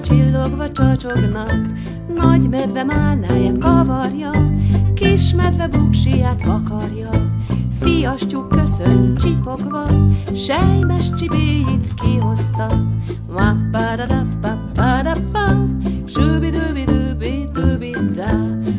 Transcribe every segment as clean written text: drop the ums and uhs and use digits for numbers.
csillogva csacsognak, nagy medve málnáját kavarja, kis medve buksiját vakarja, fiastyúk köszön csipogva, sejmes csibéit kihozta. Wap-pa-da-da-pa-pa-da-pam, subi-dubi-dubi-dubi-da,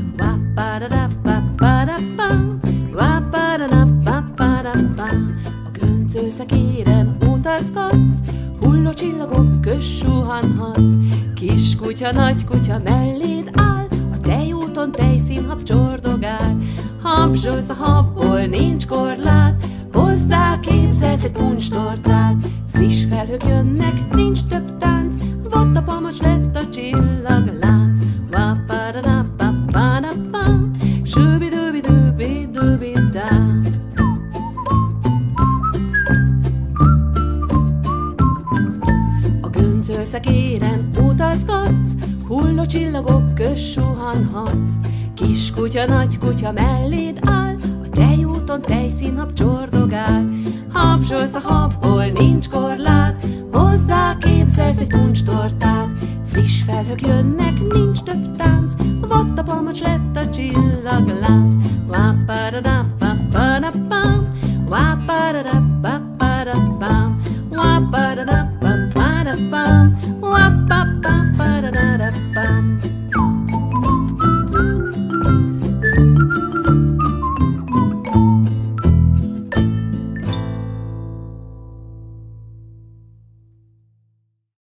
wap-pa-da-da-pa-pa-da-pam, wap-pa-da-da-pa-pa-da-pam. A göncölszekéren utazgat, hulló csillagok köz suhanhat, kis kutya, nagy kutya melléd áll, a tejúton tejszínhab csordogál. Habzsolsz a habból, nincs korlát, hozzá képzelsz egy puncstortát. Friss felhők jönnek, nincs több tánc, vatta pamacs lett a csillaglánc. Wap-pa-da-da-pa-pa-da-pam, subi-dubi-dubi-dubi-da. A göncölszekéren utazgatsz, hulló csillagok köz suhanhatsz, kis kutya, nagy kutya melléd áll, a tejúton tejszínhab csordogál. Habzsolsz a habból, nincs korlát, hozzá képzelsz egy puncstortát. Friss felhők jönnek, nincs több tánc, vatta pamacs lett a csillaglánc. Wap-pa-da-da-pa-pa-da-pam, wap-pa-da-da-pa-pa-da-pam, wap-pa-da-da-pa-pa-da-pam,